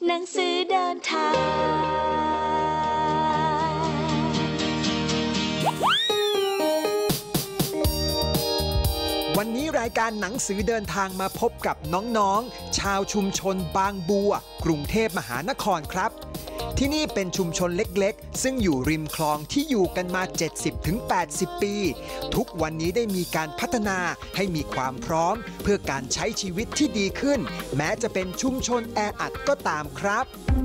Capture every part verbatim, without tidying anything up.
หนังสือเดินทางวันนี้รายการหนังสือเดินทางมาพบกับน้องๆชาวชุมชนบางบัวกรุงเทพมหานครครับที่นี่เป็นชุมชนเล็กๆซึ่งอยู่ริมคลองที่อยู่กันมา เจ็ดสิบถึงแปดสิบ ปีทุกวันนี้ได้มีการพัฒนาให้มีความพร้อมเพื่อการใช้ชีวิตที่ดีขึ้นแม้จะเป็นชุมชนแออัดก็ตามครับ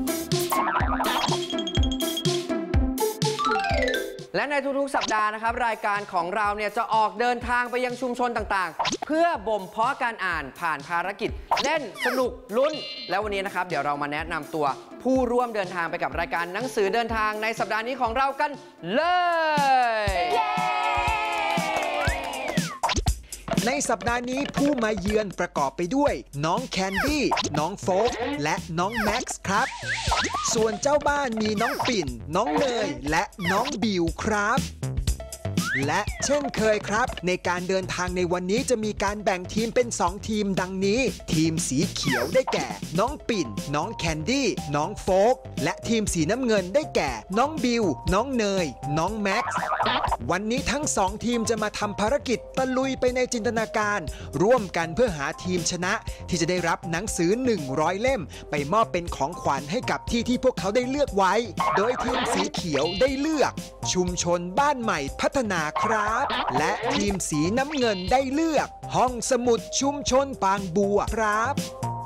และในทุกๆสัปดาห์นะครับรายการของเราเนี่ยจะออกเดินทางไปยังชุมชนต่างๆเพื่อบ่มเพาะการอ่านผ่านภารกิจเล่นสนุกลุ้นแล้ววันนี้นะครับเดี๋ยวเรามาแนะนำตัวผู้ร่วมเดินทางไปกับรายการหนังสือเดินทางในสัปดาห์นี้ของเรากันเลยในสัปดาห์นี้ผู้มาเยือนประกอบไปด้วยน้องแคนดี้น้องโฟกและน้องแม็กซ์ครับส่วนเจ้าบ้านมีน้องปิ่นน้องเนยและน้องบิวครับและเช่นเคยครับในการเดินทางในวันนี้จะมีการแบ่งทีมเป็นสองทีมดังนี้ทีมสีเขียวได้แก่น้องปิ่นน้องแคนดี้น้องโฟกและทีมสีน้ำเงินได้แก่น้องบิวน้องเนยน้องแม็กซ์วันนี้ทั้งสองทีมจะมาทำภารกิจตะลุยไปในจินตนาการร่วมกันเพื่อหาทีมชนะที่จะได้รับหนังสือหนึ่งร้อยเล่มไปมอบเป็นของขวัญให้กับที่ที่พวกเขาได้เลือกไว้โดยทีมสีเขียวได้เลือกชุมชนบ้านใหม่พัฒนาครับและทีมสีน้ำเงินได้เลือกห้องสมุดชุมชนบางบัวครับ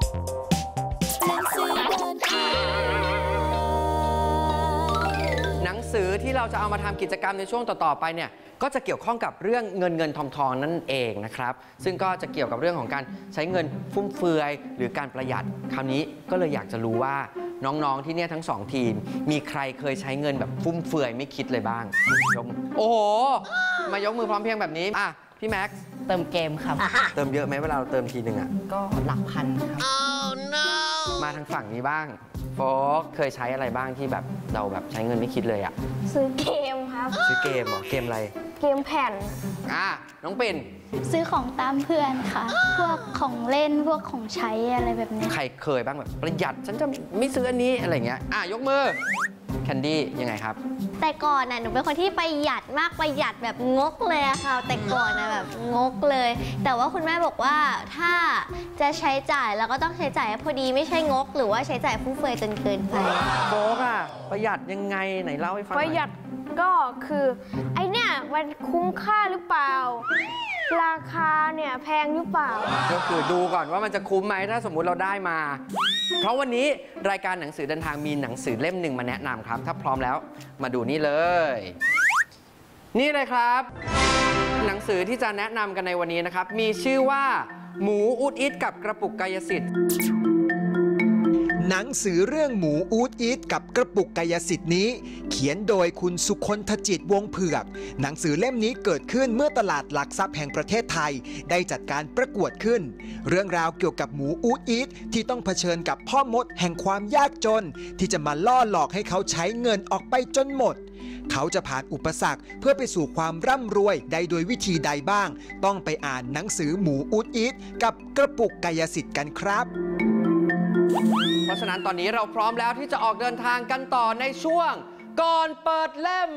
หนังสือที่เราจะเอามาทำกิจกรรมในช่วงต่อๆไปเนี่ยก็จะเกี่ยวข้องกับเรื่องเงินเงินทองทองนั่นเองนะครับซึ่งก็จะเกี่ยวกับเรื่องของการใช้เงินฟุ่มเฟือยหรือการประหยัดคราวนี้ก็เลยอยากจะรู้ว่าน้องๆที่เนี่ยทั้งสองทีมมีใครเคยใช้เงินแบบฟุ่มเฟือยไม่คิดเลยบ้างยกโอ้โหมายกมือพร้อมเพียงแบบนี้อ่ะพี่แม็กซ์เติมเกมครับเติมเยอะไหมเวลาเราเติมทีหนึ่งอ่ะก็หลักพันครับ oh, no. มาทางฝั่งนี้บ้างโฟกเคยใช้อะไรบ้างที่แบบเราแบบใช้เงินไม่คิดเลยอ่ะซื้อเกมครับซื้อเกมเหรอเกมอะไรเกมแผ่นอ่ะน้องปิ่นซื้อของตามเพื่อนค่ะพวกของเล่นพวกของใช้อะไรแบบนี้ใครเคยบ้างแบบประหยัดฉันจะไม่ซื้ออันนี้อะไรเงี้ยอ่ะยกมือแคนดี้ยังไงครับแต่ก่อนน่ะหนูเป็นคนที่ประหยัดมากประหยัดแบบงกเลยอะค่ะแต่ก่อนน่ะแบบงกเลยแต่ว่าคุณแม่บอกว่าถ้าจะใช้จ่ายเราก็ต้องใช้จ่ายพอดีไม่ใช่งกหรือว่าใช้จ่ายฟุ่มเฟือยจนเกินไปโบ๊กอะประหยัดยังไงไหนเล่าให้ฟังหน่อยประหยัดก็คือไอเนี่ยมันคุ้มค่าหรือเปล่าราคาเนี่ยแพงหรือเปล่าก็คือดูก่อนว่ามันจะคุ้มไหมถ้าสมมุติเราได้มาเพราะวันนี้รายการหนังสือเดินทางมีหนังสือเล่มหนึ่งมาแนะนำครับถ้าพร้อมแล้วมาดูนี่เลยนี่เลยครับหนังสือที่จะแนะนำกันในวันนี้นะครับมีชื่อว่าหมูอูดอิดกับกระปุกกายสิทธิ์หนังสือเรื่องหมูอูดอิดกับกระปุกกายสิทธิ์นี้เขียนโดยคุณสุคนธจิตวงเผือกหนังสือเล่มนี้เกิดขึ้นเมื่อตลาดหลักทรัพย์แห่งประเทศไทยได้จัดการประกวดขึ้นเรื่องราวเกี่ยวกับหมูอูดอิดที่ต้องเผชิญกับพ่อมดแห่งความยากจนที่จะมาล่อหลอกให้เขาใช้เงินออกไปจนหมดเขาจะผ่านอุปสรรคเพื่อไปสู่ความร่ำรวยได้โดยวิธีใดบ้างต้องไปอ่านหนังสือหมูอูดอิดกับกระปุกกายสิทธิ์กันครับเพราะฉะนั้นตอนนี้เราพร้อมแล้วที่จะออกเดินทางกันต่อในช่วงก่อนเปิดเล่ม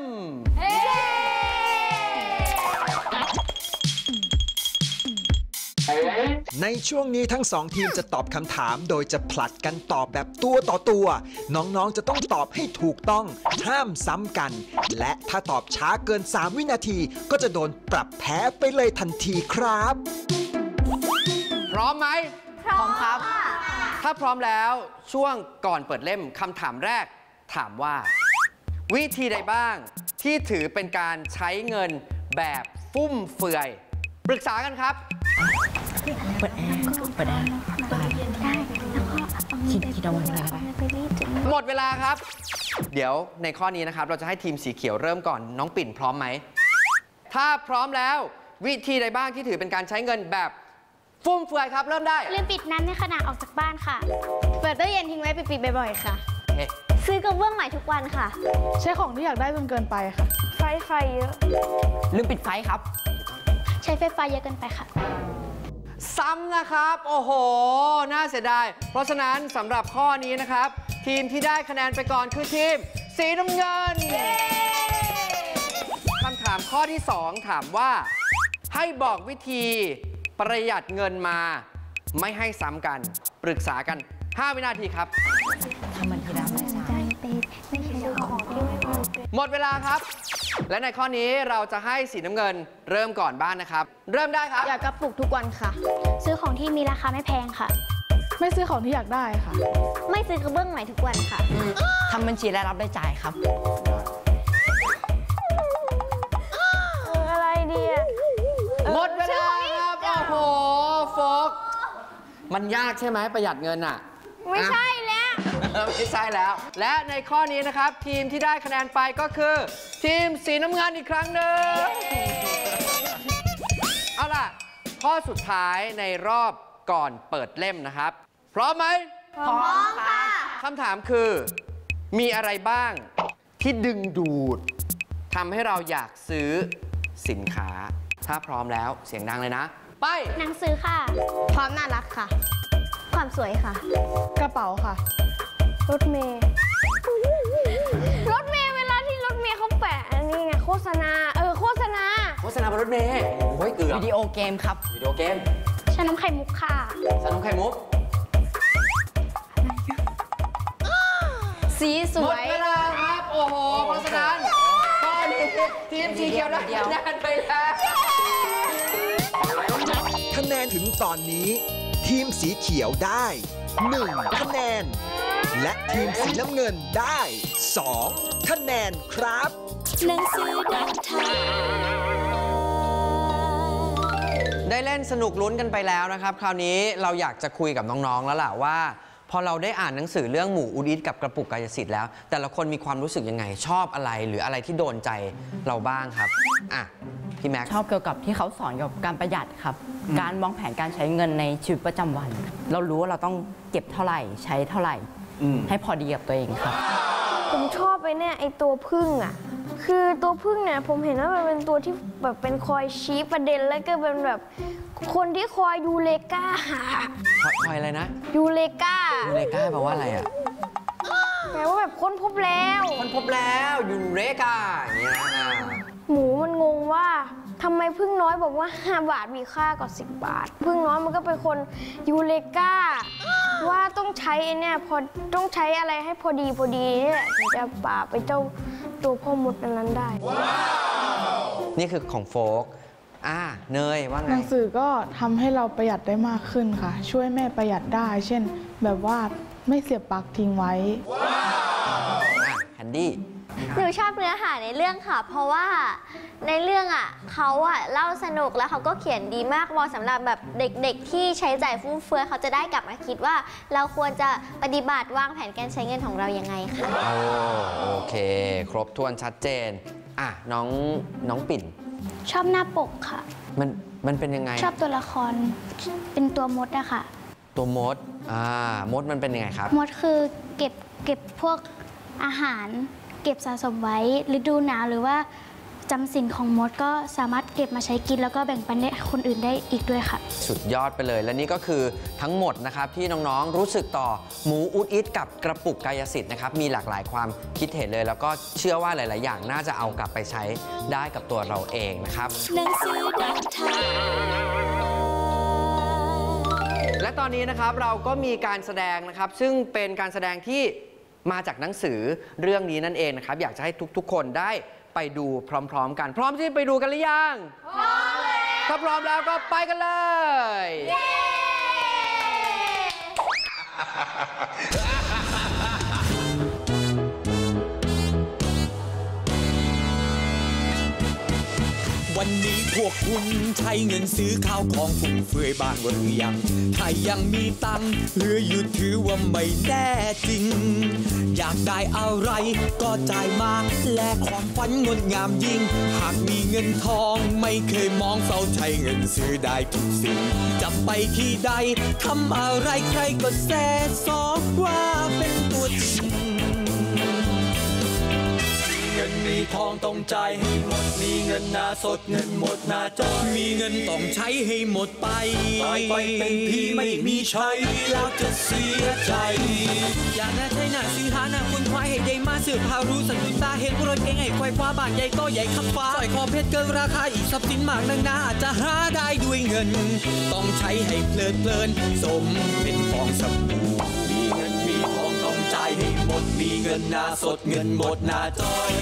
ในช่วงนี้ทั้งสองทีมจะตอบคำถามโดยจะผลัดกันตอบแบบตัวต่อตัวน้องๆจะต้องตอบให้ถูกต้องห้ามซ้ำกันและถ้าตอบช้าเกินสามวินาทีก็จะโดนปรับแพ้ไปเลยทันทีครับพร้อมไหมพร้อมครับถ้าพร้อมแล้วช่วงก่อนเปิดเล่มคำถามแรกถามว่าวิธีใดบ้างที่ถือเป็นการใช้เงินแบบฟุ่มเฟือยปรึกษากันครับเปิดแอร์เปิดแอร์คิดคิดเอาไว้แล้วหมดเวลาครับเดี๋ยวในข้อนี้นะครับเราจะให้ทีมสีเขียวเริ่มก่อนน้องปิ่นพร้อมไหมถ้าพร้อมแล้ววิธีใดบ้างที่ถือเป็นการใช้เงินแบบฟุ่มเฟือยครับเริ่มได้ลืมปิดน้ำในขณะออกจากบ้านค่ะเปิดตู้เย็นทิ้งไว้ปิดๆบ่อยๆค่ะซื้อกระเบื้องใหม่ทุกวันค่ะใช้ของที่อยากได้จนเกินไปค่ะไฟไฟเยอะลืมปิดไฟครับใช้ไฟฟ้าเยอะเกินไปค่ะสซ้ำนะครับ โอ้โห น่าเสียดาย เพราะฉะนั้นสำหรับข้อนี้นะครับ ทีมที่ได้คะแนนไปก่อนคือทีมสีน้ำเงินคำถามข้อที่ สอง ถามว่าให้บอกวิธีประหยัดเงินมาไม่ให้ซ้ำกันปรึกษากัน ห้า วินาทีครับทำมันทีละไม่ใช่ไม่ใช่ของที่ไม่ควรเป็นหมดเวลาครับ และในข้อนี้เราจะให้สีน้ำเงินเริ่มก่อนบ้านนะครับ เริ่มได้ครับอยากกระปุกทุกวันค่ะซื้อของที่มีราคาไม่แพงค่ะไม่ซื้อของที่อยากได้ค่ะไม่ซื้อกระเบื้องใหม่ทุกวันค่ะทำบัญชีรายรับรายจ่ายครับเอออะไรดีอะหมดเวลาครับ โอ้โหโฟกมันยากใช่ไหมประหยัดเงินอ่ะไม่ใช่แล้วไม่ใช่แล้ว และในข้อนี้นะครับ ทีมที่ได้คะแนนไปก็คือ ทีมสีน้ำเงินอีกครั้งหนึ่งเอาล่ะ ข้อสุดท้ายในรอบก่อนเปิดเล่มนะครับ พร้อมไหมพร้อมค่ะคำถามคือมีอะไรบ้างที่ดึงดูดทำให้เราอยากซื้อสินค้า ถ้าพร้อมแล้วเสียงดังเลยนะ ไปหนังสือค่ะ พร้อมน่ารักค่ะ ความสวยค่ะกระเป๋าค่ะรถเมย์รถเมย์เวลาที่รถเมย์เขาแปะอันนี้ไงโฆษณา เออโฆษณาโฆษณาบนรถเมล์โอ้ยเกือบวิดีโอเกมครับวิดีโอเกมชาน้ำไข่มุกค่ะสนุกไข่มุกสีสหมวดยเวลาครับ โอ้โห เพราะฉะนั้นข้อนี้ทีมสีเขียวได้คะแนนไปแล้วคะแนนถึงตอนนี้ ทีมสีเขียวได้หนึ่งคะแนน และทีมสีน้ำเงินได้สองคะแนนครับหนังสือเดินทางได้เล่นสนุกลุ้นกันไปแล้วนะครับ คราวนี้เราอยากจะคุยกับน้องๆแล้วล่ะว่า พอเราได้อ่านหนังสือเรื่องหมู่อูดิตกับกระปุกกายสิทธิ์แล้ว แต่ละคนมีความรู้สึกยังไงชอบอะไรหรืออะไรที่โดนใจเราบ้างครับอ่ะพี่แม็กซ์ชอบเกี่ยวกับที่เขาสอนเกี่ยวกับการประหยัดครับ การวางแผนการใช้เงินในชีวิตประจำวัน เรารู้ว่าเราต้องเก็บเท่าไหร่ใช้เท่าไหร่ ให้พอดีกับตัวเองครับผมชอบไปเนี่ยไอตัวพึ่งอ่ะ คือตัวพึ่งเนี่ยผมเห็นว่ามันเป็นตัวที่แบบเป็นคอยชี้ประเด็นแล้วก็เป็นแบบคนที่คอยยูเลกาพอยพอยอะไรนะยูเลกายูเรกาแปลว่าอะไรอ่ะแปลว่าแบบค้นพบแล้วคนพบแล้วยูเรกาอย่างเงี้ยนะอ่าหมูมันงงว่าทำไมพึ่งน้อยบอกว่า ห้า บาทมีค่ากว่าสิบบาท พึ่งน้อยมันก็เป็นคนยูเลกาว่าต้องใช้ไอ้เนี่ยพอต้องใช้อะไรให้พอดีพอดีนี่แหละถึงจะปราบไปเจ้าตัวพ่อมดอันนั้นได้นี่คือของโฟกอ่าเนยว่าไงหนังสือก็ทำให้เราประหยัดได้มากขึ้นค่ะ ช่วยแม่ประหยัดได้ เช่น แบบว่าไม่เสียบปลั๊กทิ้งไว้อ่ะแคนดี้หนูชอบเนื้อหาในเรื่องค่ะ เพราะว่าในเรื่องอ่ะเขาอ่ะเล่าสนุกแล้วเขาก็เขียนดีมากเหมาะสำหรับแบบเด็กๆที่ใช้จ่ายฟุ่มเฟือยเขาจะได้กลับมาคิดว่า เราควรจะปฏิบัติวางแผนการใช้เงินของเรายังไงค่ะโอ้โอเค ครบถ้วนชัดเจนอ่ะน้องน้องปิ่นชอบหน้าปกค่ะมันมันเป็นยังไงชอบตัวละครเป็นตัวมดอะค่ะตัวมดอ่ามดมันเป็นยังไงครับมดคือเก็บเก็บพวกอาหาร เก็บสะสมไว้ฤดูหนาวหรือว่าจำสินของมดก็สามารถเก็บมาใช้กินแล้วก็แบ่งปันให้คนอื่นได้อีกด้วยค่ะสุดยอดไปเลย และนี่ก็คือทั้งหมดนะครับที่น้องๆรู้สึกต่อหมูอุดอิดกับกระปุกกายสิทธิ์นะครับมีหลากหลายความคิดเห็นเลย แล้วก็เชื่อว่าหลาย ๆ อย่างน่าจะเอากลับไปใช้ได้กับตัวเราเองนะครับหนังสือเดินทางและตอนนี้นะครับเราก็มีการแสดงนะครับซึ่งเป็นการแสดงที่มาจากหนังสือเรื่องนี้นั่นเองนะครับอยากจะให้ทุกๆ คนได้ไปดูพร้อมๆ กันพร้อมที่ไปดูกันหรือยังพร้อมแล้วถ้าพร้อมแล้วก็ไปกันเลยวันนี้พวกคุณใช้เงินซื้อข้าวของฟุ่มเฟือยบ้างหรือยังถ้ายังมีตังค์เหลืออยู่ถือว่าไม่แน่จริงอยากได้อะไรก็จ่ายมาแลกความฝันงดงามยิ่งหากมีเงินทองไม่เคยมองเศร้าใช้เงินซื้อได้ทุกสิ่งจะไปที่ใดทำอะไรใครก็แซ่ซอว่าเป็นตัวจริงเงินมีทองต้องจ่ายให้หมดมีเงินหน้าสดเงินหมดหน้าจอมีเงินต้องใช้ให้หมดไปตายไปเป็นพี่ไม่มีใช้แล้วจะเสียใจอย่าหน้าใช่หน้าซื้อหาหน้าคนควายให้ได้มาสืบหารู้สันตุตาเห็นรถเก่งให้ควายคว้าบ้านใหญ่โตใหญ่ขับฟ้าสร้อยคอเพชรเกินราคาอีกทรัพย์สินมากนักหนาอาจจะหาได้ด้วยเงินต้องใช้ให้เพลิดเพลินสมเป็นฟองสบู่มีเงินมีทองต้องจ่ายให้หมดมีเงินหน้าสดเงินหมดหน้าจอย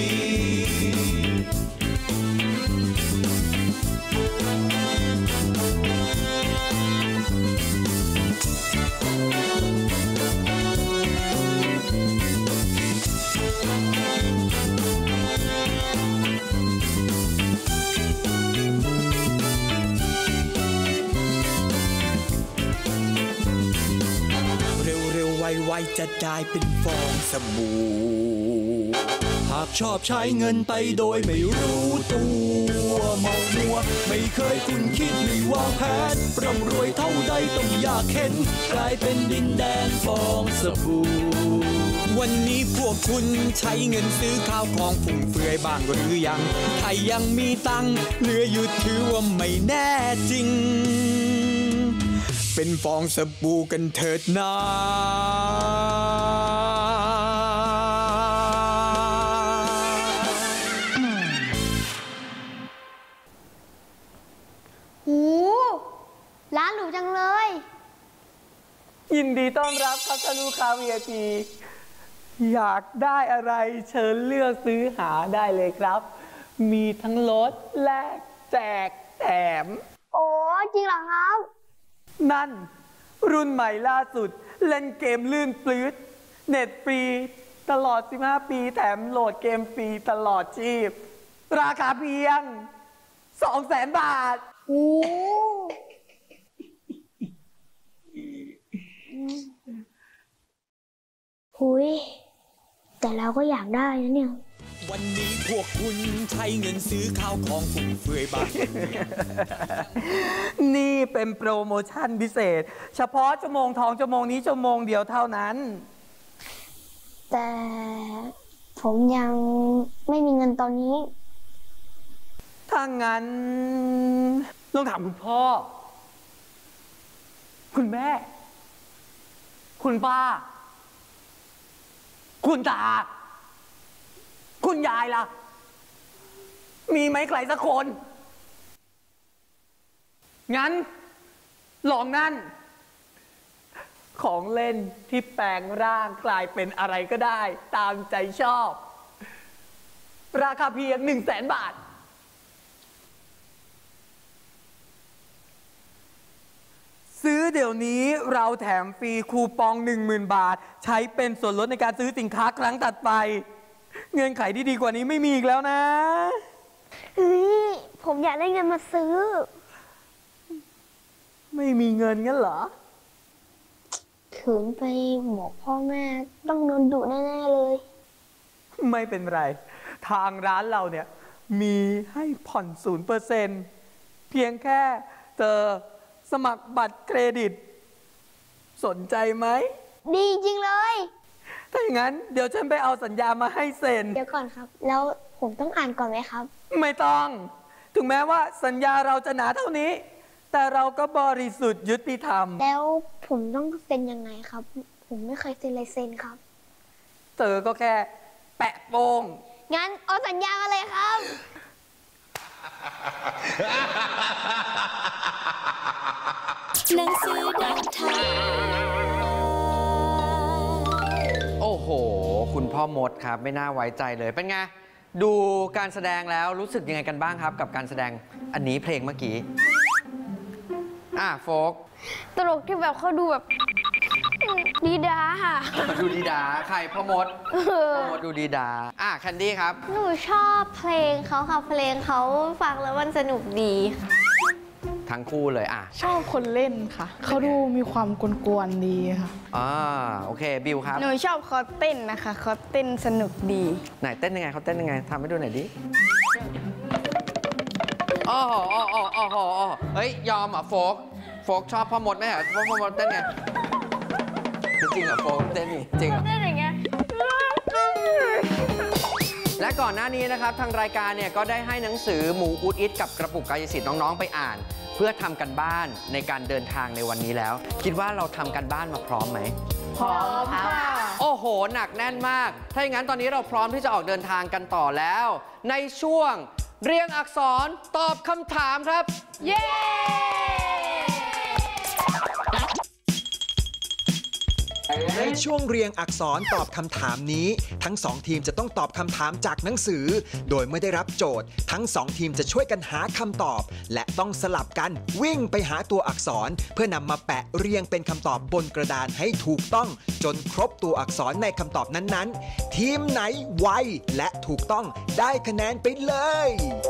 ไวๆจะได้เป็นฟองสบู่หากชอบใช้เงินไปโดยไม่รู้ตัวเมามัวไม่เคยคุณคิดไม่วางแผนร่ำรวยเท่าใดต้องอยากเห็นกลายเป็นดินแดนฟองสบู่วันนี้พวกคุณใช้เงินซื้อข้าวของฟุ่มเฟือยบ้างหรือยังถ้ายังมีตังค์เหลืออยู่ถือว่าไม่แน่จริงเป็นฟองสบู่กันเถิดนาหูร้านหรูจังเลยยินดีต้อนรับครับท่านลูกค้า วี ไอ พี อยากได้อะไรเชิญเลือกซื้อหาได้เลยครับ มีทั้งลดแลกแจกแถมโอ้จริงเหรอครับนั่นรุ่นใหม่ล่าสุดเล่นเกมลื่นปลื้ดเน็ตฟรีตลอดสิบห้าปีแถมโหลดเกมฟรีตลอดชีพราคาเพียง สองแสน บาทโอ้หุยแต่เราก็อยากได้นะเนี่ยวันนี้พวกคุณใช้เงินซื้อข้าวของฟุ่มเฟือยบ้างนี่เป็นโปรโมชั่นพิเศษเฉพาะชั่วโมงทองชั่วโมงนี้ชั่วโมงเดียวเท่านั้นแต่ผมยังไม่มีเงินตอนนี้ถ้างั้นต้องถามคุณพ่อคุณแม่คุณป้าคุณตาคุณยายล่ะมีไหมใครสักคนงั้นลองนั่นของเล่นที่แปลงร่างกลายเป็นอะไรก็ได้ตามใจชอบราคาเพียงหนึ่งแสนบาทซื้อเดี๋ยวนี้เราแถมฟรีคูปอง หนึ่งหมื่น บาทใช้เป็นส่วนลดในการซื้อสินค้าครั้งถัดไปเงื่อนไขที่ดีกว่านี้ไม่มีอีกแล้วนะเฮ้ยผมอยากได้เงินมาซื้อไม่มีเงินงั้นเหรอขืนไปบอกพ่อแม่ต้องโดนดุแน่ๆเลยไม่เป็นไรทางร้านเราเนี่ยมีให้ผ่อนศูนย์เปอร์เซ็นต์เพียงแค่เจอสมัครบัตรเครดิตสนใจไหมดีจริงเลยถ้าอย่างนั้นเดี๋ยวฉันไปเอาสัญญามาให้เซ็นเดี๋ยวก่อนครับแล้วผมต้องอ่านก่อนไหมครับไม่ต้องถึงแม้ว่าสัญญาเราจะหนาเท่านี้แต่เราก็บริสุทธิ์ยุติธรรมแล้วผมต้องเซ็นยังไงครับผมไม่เคยเซ็นลายเซ็นครับเธอก็แค่แปะโป้งงั้นเอาสัญญามาเลยครับหนังสือดังทางโอ้โหคุณพ่อมดครับไม่น่าไว้ใจเลยเป็นไงดูการแสดงแล้วรู้สึกยังไงกันบ้างครับกับการแสดงอันนี้เพลงเมื่อกี้อ่ะโฟกตลกที่แบบเขาดูแบบดีดาค่ะดูดีดาใครพ่อมดพ่อมดดูดีดาอ่ะแคนดี้ครับหนูชอบเพลงเขาค่ะเพลงเขาฟังแล้วมันสนุกดีทั้งคู่เลยอ่ะชอบคนเล่นค่ะเขาดูมีความกวนๆดีค่ะอ่าโอเคบิวครับหนูชอบเขาเต้นนะคะเขาเต้นสนุกดีไหนเต้นยังไงเขาเต้นยังไงทำให้ดูหน่อยดิอ๋ออ๋ออ๋ออ๋ออ๋อเฮ้ยยอมอ่ะโฟกโฟกชอบพ่อมดไหมอ่ะพ่อมดเต้นไงจริงเหรอโฟกเต้นนี่จริงเหรอเต้นอย่างเงี้ยไหนและก่อนหน้านี้นะครับทางรายการเนี่ยก็ได้ให้หนังสือหมูอุดอิดกับกระปุกกายสิทธิ์น้องๆไปอ่าน เพื่อทำกันบ้านในการเดินทางในวันนี้แล้ว คิดว่าเราทำกันบ้านมาพร้อมไหมพร้อมค่ะโอ้โหหนักแน่นมากถ้าอย่างนั้นตอนนี้เราพร้อมที่จะออกเดินทางกันต่อแล้ว ในช่วงเรียงอักษรตอบคำถามครับเย้ในช่วงเรียงอักษรตอบคำถามนี้ทั้งสองทีมจะต้องตอบคำถามจากหนังสือโดยไม่ได้รับโจทย์ทั้งสองทีมจะช่วยกันหาคำตอบและต้องสลับกันวิ่งไปหาตัวอักษรเพื่อนำมาแปะเรียงเป็นคำตอบบนกระดานให้ถูกต้องจนครบตัวอักษรในคำตอบนั้นๆทีมไหนไวและถูกต้องได้คะแนนไปเลย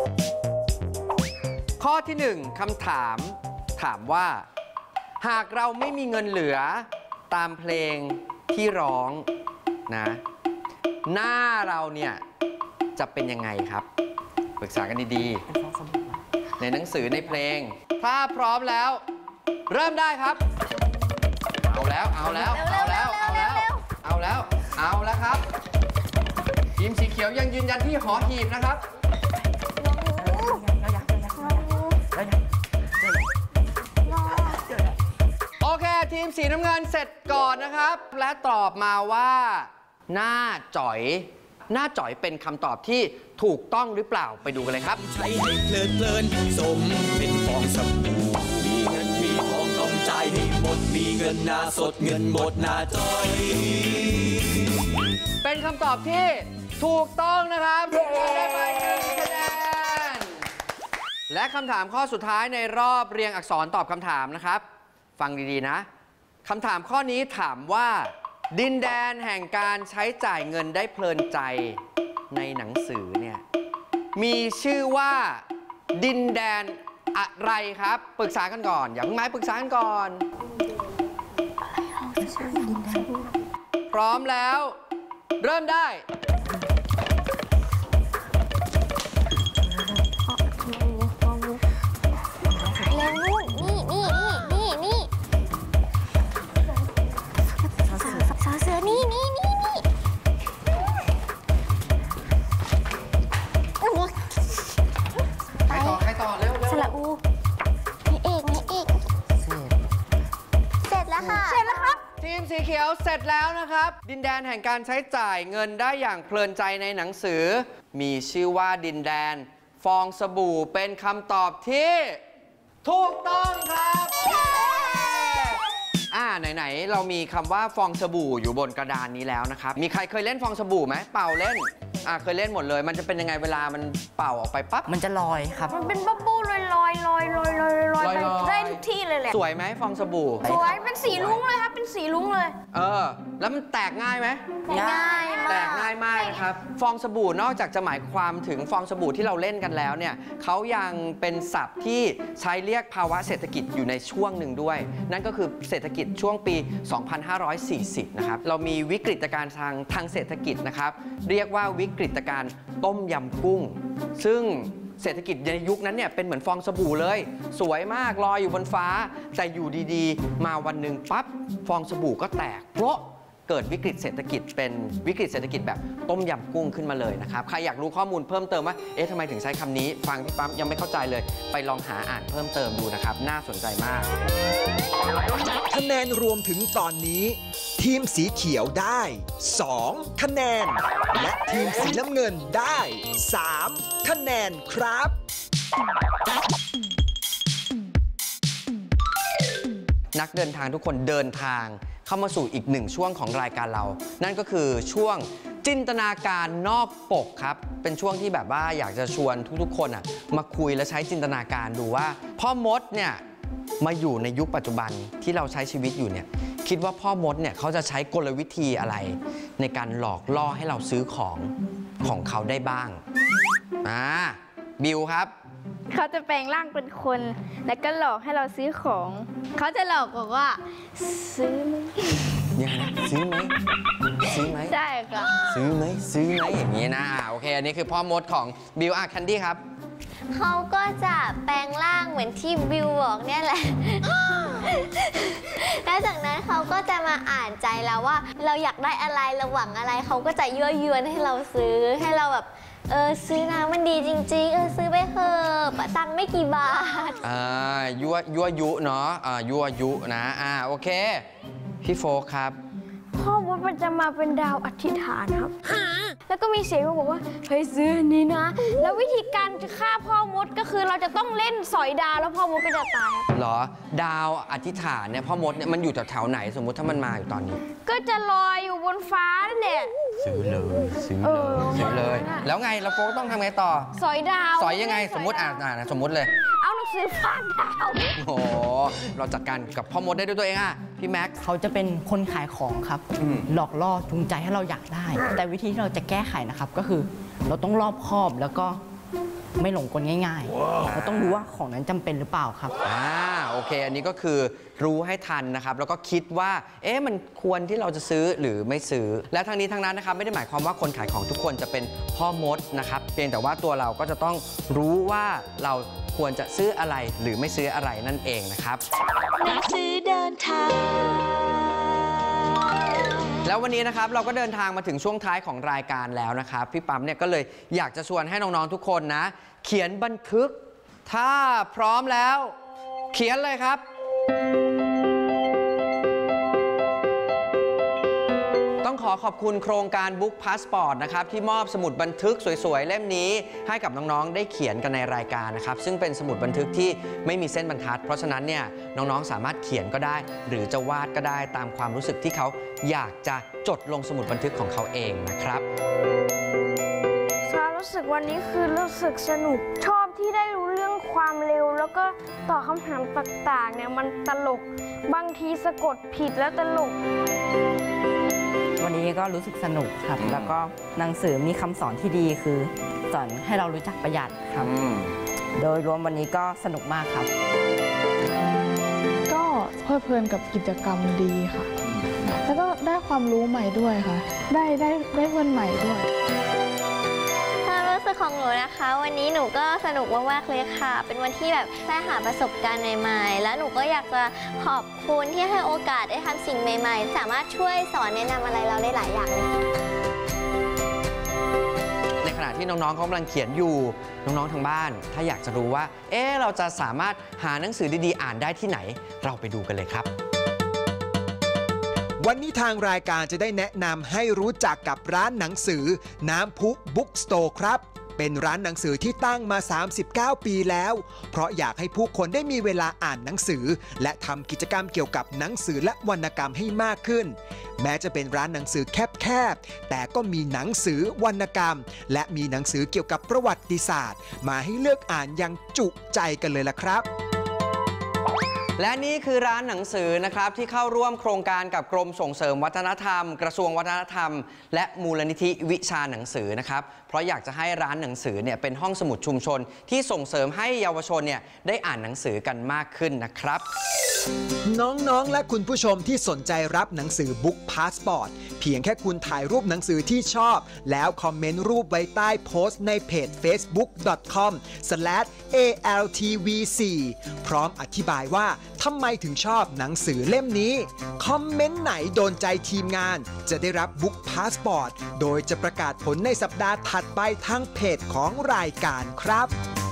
ข้อที่หนึ่งคำถามถามว่าหากเราไม่มีเงินเหลือตามเพลงที่ร้องนะหน้าเราเนี่ยจะเป็นยังไงครับปรึกษากันดีๆในหนังสือในเพลงถ้าพร้อมแล้วเริ่มได้ครับเอาแล้วเอาแล้วเอาแล้วเอาแล้วเอาแล้วเอาแล้วครับทีมสีเขียวยังยืนยันที่หอหีบนะครับโอเคทีมสีน้ำเงินเสร็จก่อนนะครับและตอบมาว่าหน้าจ๋อยหน้าจ๋อยเป็นคำตอบที่ถูกต้องหรือเปล่าไปดูกันเลยครับใช้ให้เพลิดเพลินสมเป็นฟองสบู่มีเงินมีทองต้องจ่ายให้หมดมีเงินหน้าสดเงินหมดหน้าจ๋อยเป็นคำตอบที่ถูกต้องนะครับได้ไปหนึ่งคะแนนและคำถามข้อสุดท้ายในรอบเรียงอักษรตอบคำถามนะครับฟังดีๆนะคำถามข้อนี้ถามว่าดินแดนแห่งการใช้จ่ายเงินได้เพลินใจในหนังสือเนี่ยมีชื่อว่าดินแดนอะไรครับปรึกษากันก่อนอย่าเพิ่งมาปรึกษากันก่อนพร้อมแล้วเริ่มได้สีเขียวเสร็จแล้วนะครับดินแดนแห่งการใช้จ่ายเงินได้อย่างเพลินใจในหนังสือมีชื่อว่าดินแดนฟองสบู่เป็นคำตอบที่ถูกต้องครับอ่าไหนๆเรามีคำว่าฟองสบู่อยู่บนกระดานนี้แล้วนะครับมีใครเคยเล่นฟองสบู่ไหมเป่าเล่นอ่าเคยเล่นหมดเลยมันจะเป็นยังไงเวลามันเป่าออกไปปั๊บมันจะลอยครับมันเป็นบับเบิ้ลลอยลอยลอยลอยลอยลอยไปได้ทุกที่เลยแหละสวยไหมฟองสบู่สวยเป็นสีลุ้งเลยครับเป็นสีลุ้งเลยเออแล้วมันแตกง่ายไหมง่ายมากแตกง่ายมากนะครับฟองสบู่นอกจากจะหมายความถึงฟองสบู่ที่เราเล่นกันแล้วเนี่ยเขายังเป็นศัพท์ที่ใช้เรียกภาวะเศรษฐกิจอยู่ในช่วงหนึ่งด้วยนั่นก็คือเศรษฐกิจช่วงปีสองพันห้าร้อยสี่สิบนะครับเรามีวิกฤตการณ์ทางทางเศรษฐกิจนะครับเรียกว่าวิกฤตการณ์ต้มยำกุ้งซึ่งเศรษฐกิจในยุคนั้นเนี่ยเป็นเหมือนฟองสบู่เลยสวยมากลอยอยู่บนฟ้าแต่อยู่ดีๆมาวันหนึ่งปั๊บฟองสบู่ก็แตกเพราะเกิดวิกฤตเศรษฐกิจเป็นวิกฤตเศรษฐกิจแบบต้มยำกุ้งขึ้นมาเลยนะครับใครอยากรู้ข้อมูลเพิ่มเติมว่าเอ๊ะทำไมถึงใช้คำนี้ฟังพี่ปั๊มยังไม่เข้าใจเลยไปลองหาอ่านเพิ่มเติมดูนะครับน่าสนใจมากคะแนนรวมถึงตอนนี้ทีมสีเขียวได้สองคะแนนและทีมสีน้ำเงินได้สามคะแนนครับนักเดินทางทุกคนเดินทางเข้ามาสู่อีกหนึ่งช่วงของรายการเรานั่นก็คือช่วงจินตนาการนอกปกครับเป็นช่วงที่แบบว่าอยากจะชวนทุกๆคนอ่ะมาคุยและใช้จินตนาการดูว่าพ่อมดเนี่ยมาอยู่ในยุคปัจจุบันที่เราใช้ชีวิตอยู่เนี่ยคิดว่าพ่อมดเนี่ยเขาจะใช้กลวิธีอะไรในการหลอกล่อให้เราซื้อของของเขาได้บ้างอ่าบิวครับเขาจะแปลงร่างเป็นคนแล้วก็หลอกให้เราซื้อของเขาจะหลอกบอกว่าซื้อไหมยังไงนะซื้อไหมซื้อไหมใช่ค่ะซื้อไหมซื้อไหมอย่างนี้นะโอเคอันนี้คือพ่อมดของบิวอาร์แคนดี้ครับเขาก็จะแปลงร่างเหมือนที่บิวบอกเนี่ยแหละ แล้วจากนั้นเขาก็จะมาอ่านใจเราว่าเราอยากได้อะไรเราหวังอะไรเขาก็จะยั่วยวนให้เราซื้อให้เราแบบเออซื้อนะมันดีจริงๆเออซื้อไปเถอะตังค์ไม่กี่บาทอ่ายั่วยั่วยุเนาะอ่ายั่วยุนะอ่าโอเคพี่โฟกครับพ่อมดมันจะมาเป็นดาวอธิษฐานครับแล้วก็มีเสียงมาบอกว่าเฮ้ยซื้ออันนี้นะแล้ววิธีการจะฆ่าพ่อมดก็คือเราจะต้องเล่นสอยดาวแล้วพ่อมดก็จะตายครับเหรอดาวอธิษฐานเนี่ยพ่อมดเนี่ยมันอยู่แถวๆไหนสมมุติถ้ามันมาอยู่ตอนนี้ก็จะลอยอยู่บนฟ้านั่นแหละซื้อเลยซื้อเลยซื้อเลยแล้วไงเราโฟกต้องทำไงต่อสอยดาวสอยยังไงสมมติอ่านอ่านสมมติเลยเอาหนังสือฟาดดาวโอ้เราจัดการกับพ่อมดได้ด้วยตัวเองอ่ะพี่แม็กซ์เขาจะเป็นคนขายของครับหลอกล่อจูงใจให้เราอยากได้ แต่วิธีที่เราจะแก้ไขนะครับก็คือเราต้องรอบคอบแล้วก็ไม่หลงกลง่ายๆเราต้องรู้ว่าของนั้นจำเป็นหรือเปล่าครับอ่าโอเคอันนี้ก็คือรู้ให้ทันนะครับแล้วก็คิดว่าเอ๊ะมันควรที่เราจะซื้อหรือไม่ซื้อและทั้งนี้ทั้งนั้นนะครับไม่ได้หมายความว่าคนขายของทุกคนจะเป็นพ่อมดนะครับเพียงแต่ว่าตัวเราก็จะต้องรู้ว่าเราควรจะซื้ออะไรหรือไม่ซื้ออะไรนั่นเองนะครับหนังสือเดินทางแล้ววันนี้นะครับเราก็เดินทางมาถึงช่วงท้ายของรายการแล้วนะครับพี่ปั๊มเนี่ยก็เลยอยากจะชวนให้น้องๆทุกคนนะเขียนบันทึกถ้าพร้อมแล้วเขียนเลยครับต้องขอขอบคุณโครงการ Book Passport นะครับที่มอบสมุดบันทึกสวยๆเล่มนี้ให้กับน้องๆได้เขียนกันในรายการนะครับซึ่งเป็นสมุดบันทึกที่ไม่มีเส้นบรรทัดเพราะฉะนั้นเนี่ยน้องๆสามารถเขียนก็ได้หรือจะวาดก็ได้ตามความรู้สึกที่เขาอยากจะจดลงสมุดบันทึกของเขาเองนะครับความรู้สึกวันนี้คือรู้สึกสนุกชอบที่ได้รู้เรื่องความเร็วแล้วก็ตอบคำถามต่างๆเนี่ยมันตลกบางทีสะกดผิดแล้วตลกวันนี้ก็รู้สึกสนุกครับแล้วก็หนังสือมีคำสอนที่ดีคือสอนให้เรารู้จักประหยัดครับโดยรวมวันนี้ก็สนุกมากครับก็เพลิดเพลินกับกิจกรรมดีค่ะแล้วก็ได้ความรู้ใหม่ด้วยค่ะได้ได้ได้เพื่อนใหม่ด้วยความรู้สึกของหนูนะคะวันนี้หนูก็สนุกมากๆเลยค่ะเป็นวันที่แบบได้หาประสบการณ์ใหม่ๆแล้วหนูก็อยากจะขอบคุณที่ให้โอกาสได้ทำสิ่งใหม่ๆสามารถช่วยสอนแนะนำอะไรเราได้หลายอย่างเลยในขณะที่น้องๆเขากำลังเขียนอยู่น้องๆทางบ้านถ้าอยากจะรู้ว่าเอ๊ะเราจะสามารถหาหนังสือดีๆอ่านได้ที่ไหนเราไปดูกันเลยครับวันนี้ทางรายการจะได้แนะนำให้รู้จักกับร้านหนังสือน้ำพุบุ๊กสโตร์ครับเป็นร้านหนังสือที่ตั้งมาสามสิบเก้าปีแล้วเพราะอยากให้ผู้คนได้มีเวลาอ่านหนังสือและทำกิจกรรมเกี่ยวกับหนังสือและวรรณกรรมให้มากขึ้นแม้จะเป็นร้านหนังสือแคบๆแต่ก็มีหนังสือวรรณกรรมและมีหนังสือเกี่ยวกับประวัติศาสตร์มาให้เลือกอ่านอย่างจุใจกันเลยล่ะครับและนี่คือร้านหนังสือนะครับที่เข้าร่วมโครงการกับกรมส่งเสริมวัฒนธรรมกระทรวงวัฒนธรรมและมูลนิธิวิชาหนังสือนะครับเพราะอยากจะให้ร้านหนังสือเนี่ยเป็นห้องสมุดชุมชนที่ส่งเสริมให้เยาวชนเนี่ยได้อ่านหนังสือกันมากขึ้นนะครับน้องๆและคุณผู้ชมที่สนใจรับหนังสือ Book Passport เพียงแค่คุณถ่ายรูปหนังสือที่ชอบแล้วคอมเมนต์รูปไว้ใต้โพสต์ในเพจ เฟซบุ๊ก ดอท คอม สแลช เอ แอล ที วี โฟร์ พร้อมอธิบายว่าทำไมถึงชอบหนังสือเล่มนี้คอมเมนต์ไหนโดนใจทีมงานจะได้รับ Book Passport โดยจะประกาศผลในสัปดาห์ถัดไปทางเพจของรายการครับ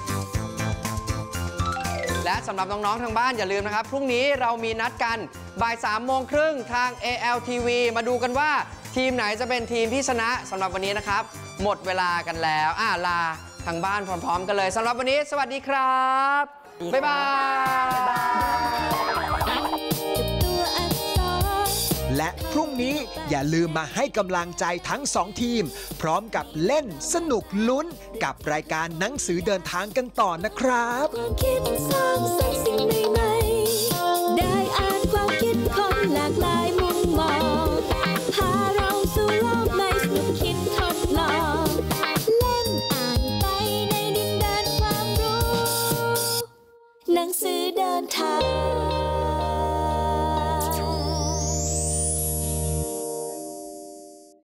และสำหรับน้องๆทางบ้านอย่าลืมนะครับพรุ่งนี้เรามีนัดกันบ่ายสามโมงครึ่งทาง เอ แอล ที วี มาดูกันว่าทีมไหนจะเป็นทีมที่ชนะสำหรับวันนี้นะครับหมดเวลากันแล้วอ่าลาทางบ้านพร้อมๆกันเลยสำหรับวันนี้สวัสดีครับบ๊ายบายและพรุ่งนี้อย่าลืมมาให้กำลังใจทั้งสองทีมพร้อมกับเล่นสนุกลุ้นกับรายการหนังสือเดินทางกันต่อนะครับ